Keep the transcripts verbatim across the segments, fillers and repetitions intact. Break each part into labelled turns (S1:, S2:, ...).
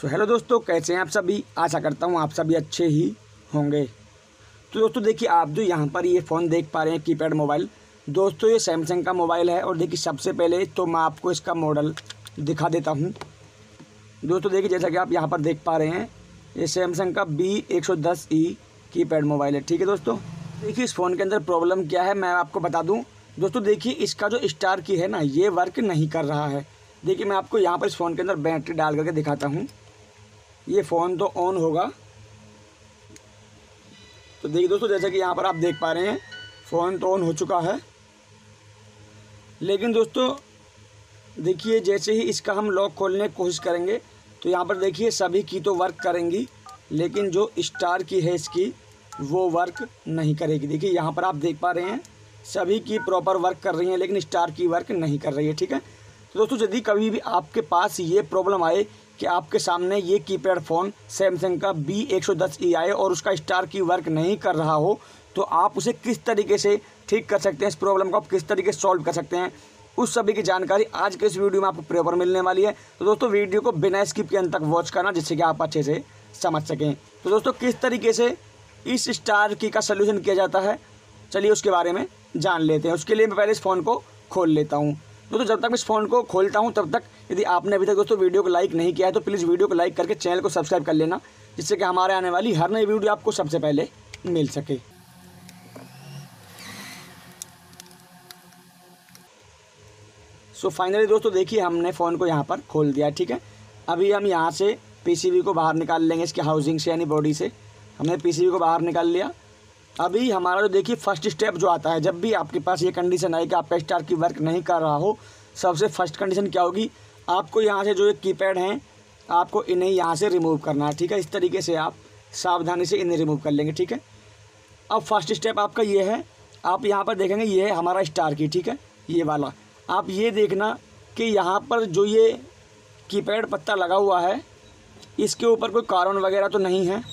S1: So hello दोस्तों, कैसे हैं आप सभी। आशा करता हूँ आप सभी अच्छे ही होंगे। तो दोस्तों देखिए, आप जो यहाँ पर ये फ़ोन देख पा रहे हैं कीपैड मोबाइल, दोस्तों ये सैमसंग का मोबाइल है। और देखिए सबसे पहले तो मैं आपको इसका मॉडल दिखा देता हूँ। दोस्तों देखिए, जैसा कि आप यहाँ पर देख पा रहे हैं, ये सैमसंग का बी एक सौ दस ई कीपैड मोबाइल है। ठीक है दोस्तों, देखिए इस फ़ोन के अंदर प्रॉब्लम क्या है मैं आपको बता दूँ। दोस्तों देखिए, इसका जो स्टार की है ना, ये वर्क नहीं कर रहा है। देखिए मैं आपको यहाँ पर इस फ़ोन के अंदर बैटरी डाल करके दिखाता हूँ। ये फ़ोन तो ऑन होगा। तो देखिए दोस्तों, जैसा कि यहाँ पर आप देख पा रहे हैं, फ़ोन तो ऑन हो चुका है। लेकिन दोस्तों देखिए, जैसे ही इसका हम लॉक खोलने की कोशिश करेंगे तो यहाँ पर देखिए सभी की तो वर्क करेंगी, लेकिन जो स्टार की है इसकी वो वर्क नहीं करेगी। देखिए यहाँ पर आप देख पा रहे हैं, सभी की प्रॉपर वर्क कर रही हैं, लेकिन स्टार की वर्क नहीं कर रही है। ठीक है, तो दोस्तों यदि कभी भी आपके पास ये प्रॉब्लम आए कि आपके सामने ये कीपैड फ़ोन सैमसंग का बी एक सौ दस ई आए और उसका स्टार की वर्क नहीं कर रहा हो, तो आप उसे किस तरीके से ठीक कर सकते हैं, इस प्रॉब्लम को आप किस तरीके से सॉल्व कर सकते हैं, उस सभी की जानकारी आज के इस वीडियो में आपको प्रॉपर मिलने वाली है। तो दोस्तों वीडियो को बिना स्किप के अंत तक वॉच करना, जिससे कि आप अच्छे से समझ सकें। तो दोस्तों किस तरीके से इस स्टार की का सलूशन किया जाता है, चलिए उसके बारे में जान लेते हैं। उसके लिए मैं पहले इस फ़ोन को खोल लेता हूँ। दोस्तों जब तक इस फ़ोन को खोलता हूँ तब तक यदि आपने अभी तक दोस्तों वीडियो को लाइक नहीं किया है तो प्लीज़ वीडियो को लाइक करके चैनल को सब्सक्राइब कर लेना, जिससे कि हमारे आने वाली हर नई वीडियो आपको सबसे पहले मिल सके। सो फाइनली दोस्तों देखिए, हमने फ़ोन को यहाँ पर खोल दिया। ठीक है, अभी हम यहाँ से पीसीबी को बाहर निकाल लेंगे, इसके हाउसिंग से यानी बॉडी से हमने पीसीबी को बाहर निकाल लिया। अभी हमारा जो देखिए फर्स्ट स्टेप जो आता है, जब भी आपके पास ये कंडीशन आए कि आपका स्टार की वर्क नहीं कर रहा हो, सबसे फर्स्ट कंडीशन क्या होगी, आपको यहाँ से जो ये कीपैड हैं आपको इन्हें यहाँ से रिमूव करना है। ठीक है, इस तरीके से आप सावधानी से इन्हें रिमूव कर लेंगे। ठीक है, अब फर्स्ट स्टेप आपका ये है, आप यहाँ पर देखेंगे ये है हमारा स्टार की। ठीक है, ये वाला आप ये देखना कि यहाँ पर जो ये कीपैड पत्ता लगा हुआ है, इसके ऊपर कोई कार्बन वगैरह तो नहीं है।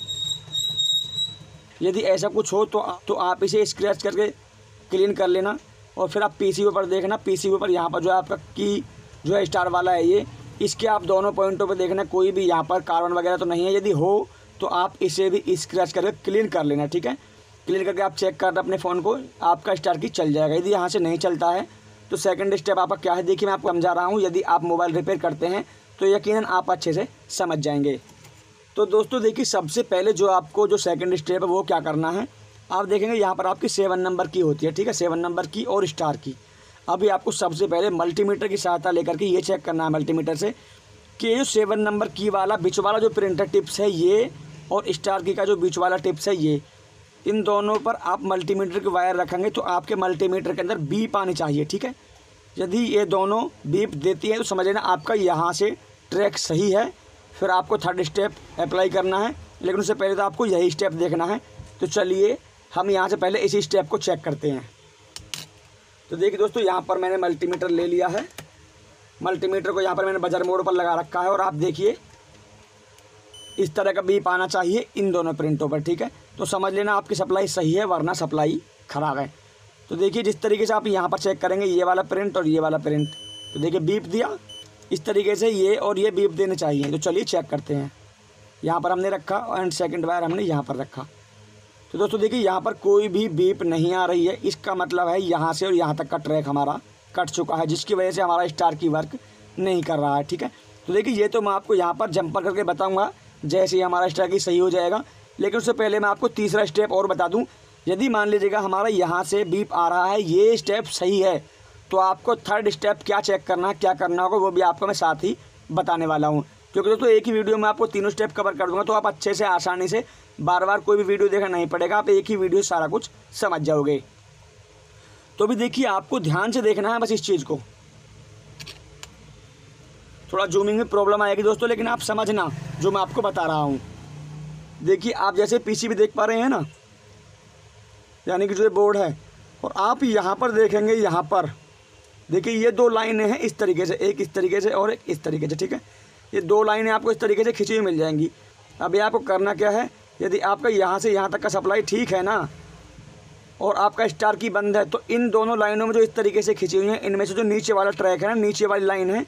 S1: यदि ऐसा कुछ हो तो तो आप इसे स्क्रैच करके क्लीन कर लेना। और फिर आप पीसीबी पर देखना, पीसीबी पर यहाँ पर जो है आपका की जो है स्टार वाला है ये, इसके आप दोनों पॉइंटों पर देखना कोई भी यहाँ पर कार्बन वगैरह तो नहीं है। यदि हो तो आप इसे भी स्क्रैच करके क्लीन कर लेना। ठीक है, क्लीन करके आप चेक कर अपने फ़ोन को, आपका स्टार की चल जाएगा। यदि यहाँ से नहीं चलता है तो सेकंड स्टेप आपका क्या है, देखिए मैं आपको समझा रहा हूँ। यदि आप मोबाइल रिपेयर करते हैं तो यकीनन आप अच्छे से समझ जाएंगे। तो दोस्तों देखिए, सबसे पहले जो आपको जो सेकंड स्टेप है वो क्या करना है, आप देखेंगे यहाँ पर आपकी सेवन नंबर की होती है। ठीक है, सेवन नंबर की और स्टार की। अभी आपको सबसे पहले मल्टीमीटर की सहायता लेकर के ये चेक करना है मल्टीमीटर से कि ये सेवन नंबर की वाला बीच वाला जो प्रिंटर टिप्स है ये, और स्टार की का जो बीच वाला टिप्स है ये, इन दोनों पर आप मल्टीमीटर की वायर रखेंगे तो आपके मल्टीमीटर के अंदर बीप आनी चाहिए। ठीक है, यदि ये दोनों बीप देती है तो समझ लेना आपका यहाँ से ट्रैक सही है। फिर आपको थर्ड स्टेप अप्लाई करना है, लेकिन उससे पहले तो आपको यही स्टेप देखना है। तो चलिए हम यहाँ से पहले इसी स्टेप को चेक करते हैं। तो देखिए दोस्तों, यहाँ पर मैंने मल्टीमीटर ले लिया है। मल्टीमीटर को यहाँ पर मैंने बजर मोड पर लगा रखा है और आप देखिए इस तरह का बीप आना चाहिए इन दोनों प्रिंटों पर। ठीक है, तो समझ लेना आपकी सप्लाई सही है, वरना सप्लाई ख़राब है। तो देखिए जिस तरीके से आप यहाँ पर चेक करेंगे, ये वाला प्रिंट और ये वाला प्रिंट, तो देखिए बीप दिया, इस तरीके से ये और ये बीप देने चाहिए। तो चलिए चेक करते हैं। यहाँ पर हमने रखा एंड सेकंड वायर हमने यहाँ पर रखा। तो दोस्तों देखिए यहाँ पर कोई भी बीप नहीं आ रही है, इसका मतलब है यहाँ से और यहाँ तक का ट्रैक हमारा कट चुका है, जिसकी वजह से हमारा स्टार की वर्क नहीं कर रहा है। ठीक है, तो देखिए ये तो मैं आपको यहाँ पर जंपर करके बताऊँगा जैसे ही हमारा स्टार की सही हो जाएगा। लेकिन उससे पहले मैं आपको तीसरा स्टेप और बता दूँ। यदि मान लीजिएगा हमारा यहाँ से बीप आ रहा है, ये स्टेप सही है, तो आपको थर्ड स्टेप क्या चेक करना है, क्या करना होगा, वो भी आपको मैं साथ ही बताने वाला हूँ। क्योंकि दोस्तों एक ही वीडियो में आपको तीनों स्टेप कवर कर दूंगा, तो आप अच्छे से आसानी से बार बार कोई भी वीडियो देखना नहीं पड़ेगा, आप एक ही वीडियो से सारा कुछ समझ जाओगे। तो भी देखिए आपको ध्यान से देखना है बस इस चीज़ को। थोड़ा जूमिंग में प्रॉब्लम आएगी दोस्तों, लेकिन आप समझना जो मैं आपको बता रहा हूँ। देखिए आप जैसे पीसीबी देख पा रहे हैं ना, यानी कि जो बोर्ड है, और आप यहाँ पर देखेंगे, यहाँ पर देखिए ये दो लाइनें हैं इस तरीके से, एक इस तरीके से और एक इस तरीके से। ठीक है, ये दो लाइनें आपको इस तरीके से खिंची हुई मिल जाएंगी। अभी आपको करना क्या है, यदि आपका यहाँ से यहाँ तक का सप्लाई ठीक है ना, और आपका स्टार की बंद है, तो इन दोनों लाइनों में जो इस तरीके से खिंची हुई हैं, इनमें से जो नीचे वाला ट्रैक है ना, नीचे वाली लाइन है,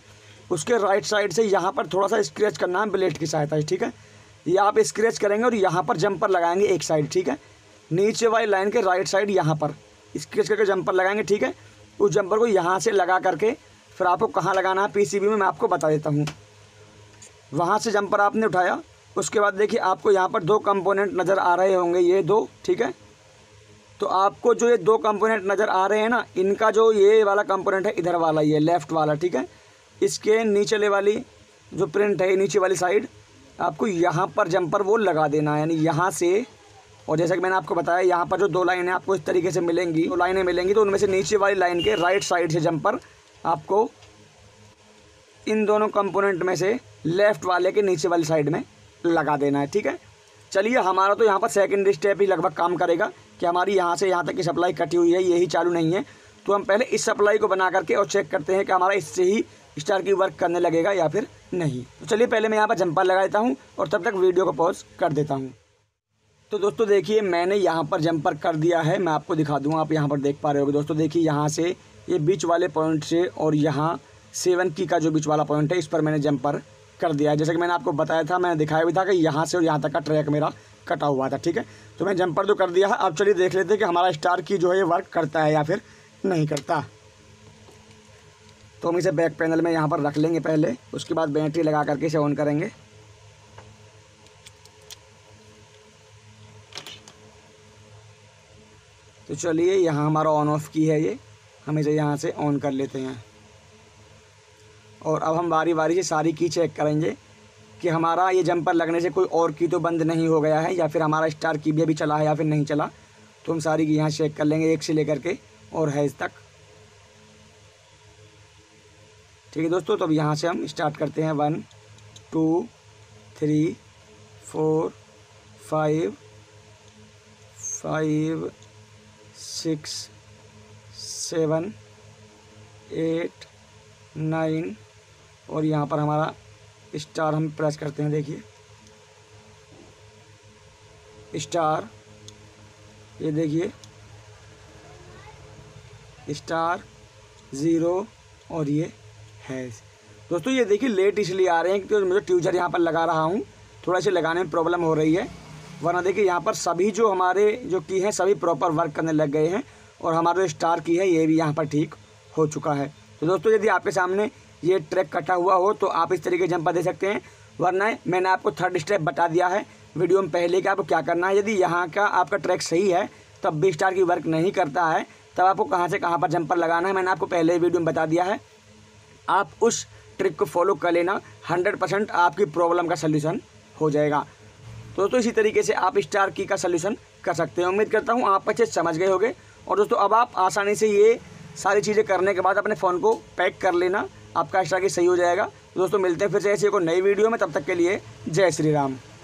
S1: उसके राइट साइड से यहाँ पर थोड़ा सा स्क्रैच करना है ब्लेड की सहायता से, ठीक है। ये आप स्क्रैच करेंगे और यहाँ पर जंपर लगाएंगे एक साइड, ठीक है। नीचे वाली लाइन के राइट साइड यहाँ पर स्क्रैच करके जंपर लगाएंगे, ठीक है। उस जंपर को यहाँ से लगा करके फिर आपको कहाँ लगाना है पीसीबी में मैं आपको बता देता हूँ। वहाँ से जंपर आपने उठाया, उसके बाद देखिए आपको यहाँ पर दो कंपोनेंट नज़र आ रहे होंगे, ये दो, ठीक है। तो आपको जो ये दो कंपोनेंट नज़र आ रहे हैं ना, इनका जो ये वाला कंपोनेंट है इधर वाला, ये लेफ़्ट वाला, ठीक है। इसके नीचे वाली जो प्रिंट है नीचे वाली साइड आपको यहाँ पर जंपर वो लगा देना है, यानी यहाँ से। और जैसा कि मैंने आपको बताया यहाँ पर जो दो लाइनें आपको इस तरीके से मिलेंगी, दो लाइनें मिलेंगी, तो उनमें से नीचे वाली लाइन के राइट साइड से जंपर आपको इन दोनों कंपोनेंट में से लेफ़्ट वाले के नीचे वाली साइड में लगा देना है, ठीक है। चलिए, हमारा तो यहाँ पर सेकेंडरी स्टेप ही लगभग काम करेगा कि हमारी यहाँ से यहाँ तक की सप्लाई कटी हुई है, यही चालू नहीं है। तो हम पहले इस सप्लाई को बना करके और चेक करते हैं कि हमारा इससे ही स्टार की वर्क करने लगेगा या फिर नहीं। तो चलिए पहले मैं यहाँ पर जंपर लगा देता हूँ और तब तक वीडियो को पॉज कर देता हूँ। तो दोस्तों देखिए, मैंने यहाँ पर जंपर कर दिया है, मैं आपको दिखा दूँ, आप यहाँ पर देख पा रहे होगे। दोस्तों देखिए, यहाँ से ये बीच वाले पॉइंट से और यहाँ सेवन की का जो बीच वाला पॉइंट है इस पर मैंने जंपर कर दिया है। जैसे कि मैंने आपको बताया था, मैंने दिखाया भी था कि यहाँ से और यहाँ तक का ट्रैक मेरा कटा हुआ था, ठीक है। तो मैं जंपर तो कर दिया है। अब चलिए देख लेते हैं कि हमारा स्टार की जो है ये वर्क करता है या फिर नहीं करता। तो हम इसे बैक पैनल में यहाँ पर रख लेंगे पहले, उसके बाद बैटरी लगा करके इसे ऑन करेंगे। तो चलिए, यहाँ हमारा ऑन ऑफ की है ये, हम इसे यहाँ से ऑन कर लेते हैं। और अब हम बारी बारी से सारी की चेक करेंगे कि हमारा ये जंपर लगने से कोई और की तो बंद नहीं हो गया है या फिर हमारा स्टार की भी अभी चला है या फिर नहीं चला। तो हम सारी की यहाँ चेक कर लेंगे एक से लेकर के और हैज़ तक, ठीक है दोस्तों। तो अब यहाँ से हम स्टार्ट करते हैं। One two three four five five six seven eight nine और यहाँ पर हमारा स्टार हम प्रेस करते हैं। देखिए स्टार, ये देखिए स्टार ज़ीरो और ये है। दोस्तों ये देखिए लेट इसलिए आ रहे हैं क्योंकि मुझे ट्यूजर यहाँ पर लगा रहा हूँ, थोड़ा से लगाने में प्रॉब्लम हो रही है। वरना देखिए यहाँ पर सभी जो हमारे जो की हैं सभी प्रॉपर वर्क करने लग गए हैं और हमारा जो स्टार की है ये भी यहाँ पर ठीक हो चुका है। तो दोस्तों यदि आपके सामने ये ट्रैक कटा हुआ हो तो आप इस तरीके जंपर दे सकते हैं, वरना मैंने आपको थर्ड स्टेप बता दिया है वीडियो में पहले कि आपको क्या करना है। यदि यहाँ का आपका ट्रैक सही है तब भी स्टार की वर्क नहीं करता है, तब आपको कहाँ से कहाँ पर जंपर लगाना है मैंने आपको पहले वीडियो में बता दिया है। आप उस ट्रिक को फॉलो कर लेना, हंड्रेड परसेंट आपकी प्रॉब्लम का सलूशन हो जाएगा। तो दोस्तों इसी तरीके से आप स्टार की का सलूशन कर सकते हैं। उम्मीद करता हूँ आप अच्छे समझ गए होंगे। और दोस्तों अब आप आसानी से ये सारी चीज़ें करने के बाद अपने फ़ोन को पैक कर लेना, आपका स्टार की सही हो जाएगा। तो दोस्तों मिलते हैं फिर से ऐसे कोई नई वीडियो में, तब तक के लिए जय श्री राम।